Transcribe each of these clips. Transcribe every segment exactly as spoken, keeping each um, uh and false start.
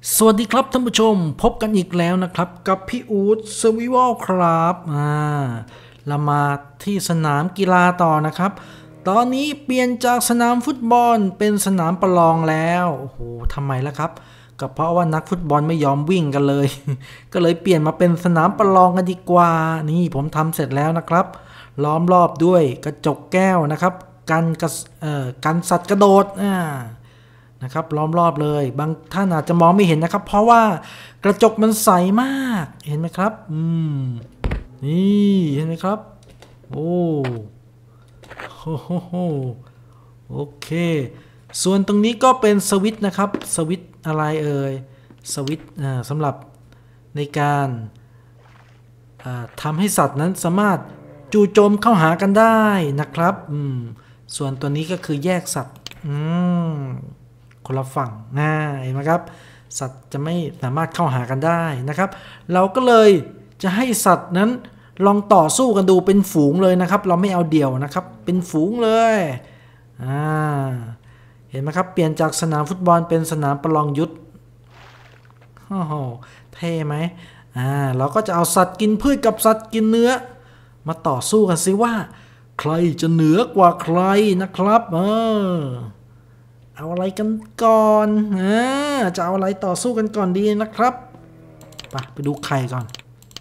สวัสดีครับท่านผู้ชมพบกันอีกแล้วนะครับกับพี่อู๊ดสวิวอลครับอ่าเรามาที่สนามกีฬาต่อนะครับตอนนี้เปลี่ยนจากสนามฟุตบอลเป็นสนามประลองแล้วโอ้โหทำไมล่ะครับก็เพราะว่านักฟุตบอลไม่ยอมวิ่งกันเลย ก็เลยเปลี่ยนมาเป็นสนามประลองกันดีกว่านี่ผมทำเสร็จแล้วนะครับล้อมรอบด้วยกระจกแก้วนะครับกันกระเอ่อกันสัตว์กระโดดอ่านะครับล้อมรอบเลยบางท่านอาจจะมองไม่เห็นนะครับเพราะว่ากระจกมันใสมากเห็นไหมครับอืมนี่เห็นไหมครับโอ้โหโหโอเคส่วนตรงนี้ก็เป็นสวิตช์นะครับสวิตช์อะไรเอ่ยสวิตช์สำหรับในการทำให้สัตว์นั้นสามารถจู่โจมเข้าหากันได้นะครับอืมส่วนตัวนี้ก็คือแยกสัตว์อืมคนละฝั่งนะเห็นไหมครับสัตว์จะไม่สามารถเข้าหากันได้นะครับเราก็เลยจะให้สัตว์นั้นลองต่อสู้กันดูเป็นฝูงเลยนะครับเราไม่เอาเดี่ยวนะครับเป็นฝูงเลยอ่าเห็นไหมครับเปลี่ยนจากสนามฟุตบอลเป็นสนามประลองยุทธโอ้โหเท่ไหมอ่าเราก็จะเอาสัตว์กินพืชกับสัตว์กินเนื้อมาต่อสู้กันสิว่าใครจะเหนือกว่าใครนะครับเออเอาอะไรกันก่อนอ่าจะเอาอะไรต่อสู้กันก่อนดีนะครับไปไปดูไข่ก่อน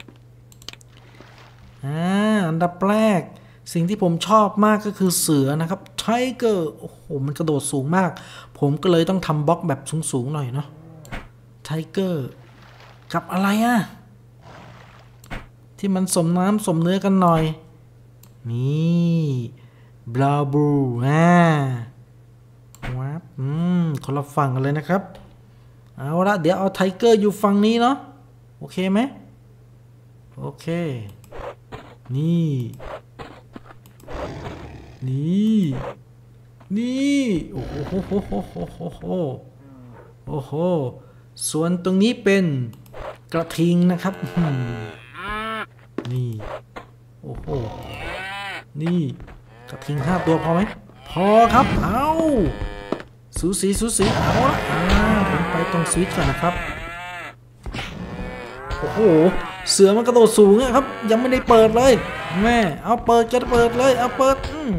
อ่าอันดับแรกสิ่งที่ผมชอบมากก็คือเสือนะครับไทเกอร์โอ้โหมันกระโดดสูงมากผมก็เลยต้องทำบล็อกแบบสูงๆหน่อยเนาะไทเกอร์กับอะไรอะที่มันสมน้ำสมเนื้อกันหน่อยนี่บลาบูอ่าวับอืมคนละฝั่งกันเลยนะครับเอาละเดี๋ยวเอาไทเกอร์อยู่ฝั่งนี้เนาะโอเคไหมโอเคนี่นี่นี่โอ้โหโอ้โหโอ้โหโอ้โหส่วนตรงนี้เป็นกระทิงนะครับนี่โอ้โหนี่กระทิงห้าตัวพอไหมพอครับเอาสูสีสูสีเอาละอ่าผมไปตรงสวิตช์ก่อนนะครับโอ้โหเสือมันกระโดดสูงนะครับยังไม่ได้เปิดเลยแม่เอาเปิดจะเปิดเลยเอาเปิดอืม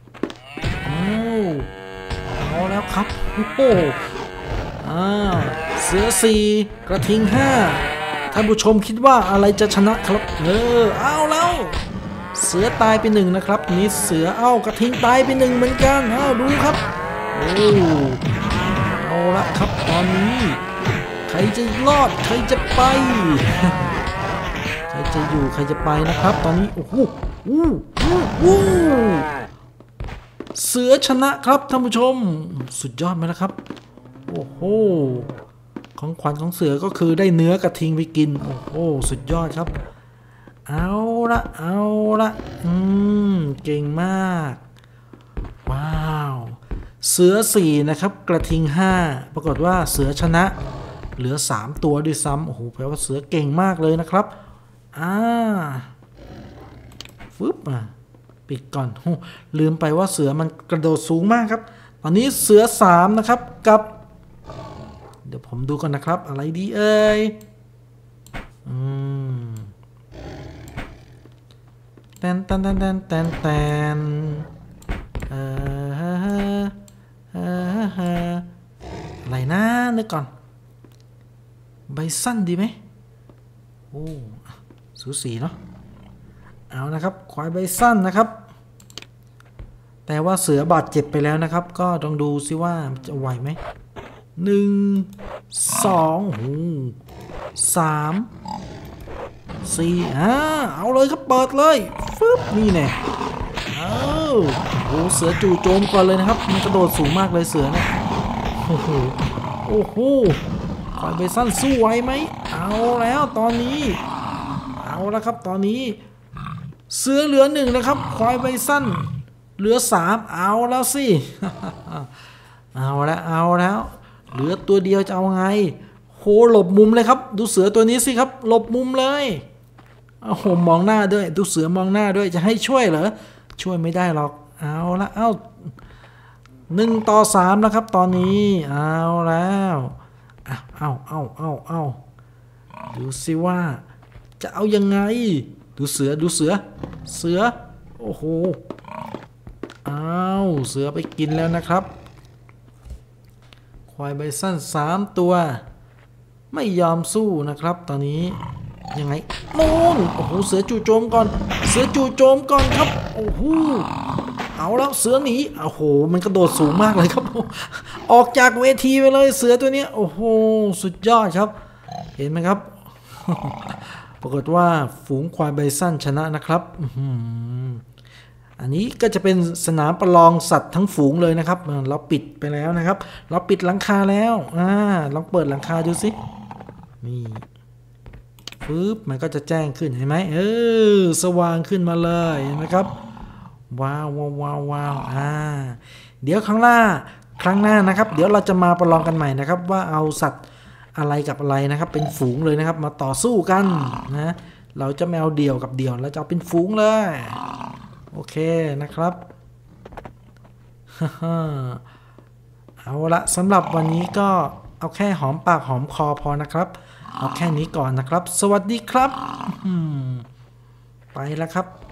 เอาแล้วครับโอ้โหอ่าเสือสี่กระทิงห้าท่านผู้ชมคิดว่าอะไรจะชนะครับเออเอาแล้วเสือตายไปหนึ่งนะครับนี่เสือเอากระทิงตายไปหนึ่งเหมือนกันเอาดูครับโอ้เอาละครับตอนนี้ใครจะรอดใครจะไปใครจะอยู่ใครจะไปนะครับตอนนี้โอ้โหอู้อู้อู้เสือชนะครับท่านผู้ชมสุดยอดไหมล่ะครับโอ้โหของขวัญของเสือก็คือได้เนื้อกระทิงไปกินโอ้โหสุดยอดครับเอาละเอาละอืมเก่งมากว้าวเสือสี่นะครับกระทิงห้าปรากฏว่าเสือชนะเหลือสามตัวด้วยซ้ำโอ้โหแปลว่าเสือเก่งมากเลยนะครับอ่าฟึบอ่ะปิดก่อนลืมไปว่าเสือมันกระโดดสูงมากครับตอนนี้เสือสามนะครับกับเดี๋ยวผมดูก่อนนะครับอะไรดีเอ่ยอืมแตนแตนแตนแตนแตนแตนเอ่ออะไรนะนึกก่อนใบสั้นดีไหมโอ้สูสีเนาะเอานะครับควายใบสั้นนะครับแต่ว่าเสือบาดเจ็บไปแล้วนะครับก็ต้องดูซิว่าจะไหวไหมหนึ่งสองสามสี่อ่าเอาเลยครับเปิดเลยฟึบนี่แน่เอาโอ้เสือจู่โจมก่อนเลยนะครับมันกระโดดสูงมากเลยเสือเนี่ยโอ้โหโอ้โหควายใบสั้นสู้ไหวไหมเอาแล้วตอนนี้เอาแล้วครับตอนนี้เสือเหลือหนึ่งนะครับควายใบสั้นเหลือสามเอาแล้วสิ เอาแล้วเอาแล้วเหลือตัวเดียวจะเอาไงโหหลบมุมเลยครับดูเสือตัวนี้สิครับหลบมุมเลยโอ้โหมองหน้าด้วยดูเสือมองหน้าด้วยจะให้ช่วยเหรอช่วยไม่ได้หรอกเอาละเอาหนึ่งต่อสามแล้วครับตอนนี้เอาแล้วเอาเอาเอาเอาดูสิว่าจะเอายังไงดูเสือดูเสือเสือโอ้โหอ้าวเสือไปกินแล้วนะครับควายไบซันสามตัวไม่ยอมสู้นะครับตอนนี้ยังไงนู่นโอ้โหเสือจู่โจมก่อนเสือจู่โจมก่อนครับโอ้โหเอาแล้วเสือหนีโอ้โหมันกระโดดสูงมากเลยครับออกจากเวทีไปเลยเสือตัวนี้โอ้โหสุดยอดครับเห็นไหมครับปรากฏว่าฝูงควายไบซันชนะนะครับอันนี้ก็จะเป็นสนามประลองสัตว์ทั้งฝูงเลยนะครับเราปิดไปแล้วนะครับเราปิดหลังคาแล้วอ่าลองเปิดหลังคาดูสินี่ปึ๊บมันก็จะแจ้งขึ้นเห็นไหมเออสว่างขึ้นมาเลยเห็นไหมครับว้าวว้าวว้าวว้าวอ่าเดี๋ยวครั้งหน้าครั้งหน้านะครับเดี๋ยวเราจะมาประลองกันใหม่นะครับว่าเอาสัตว์อะไรกับอะไรนะครับเป็นฝูงเลยนะครับมาต่อสู้กันนะเราจะไม่เอาเดี่ยวกับเดี่ยวเราจะเอาเป็นฝูงเลยโอเคนะครับเอาละสำหรับวันนี้ก็เอาแค่หอมปากหอมคอพอนะครับเอาแค่นี้ก่อนนะครับสวัสดีครับไปแล้วครับ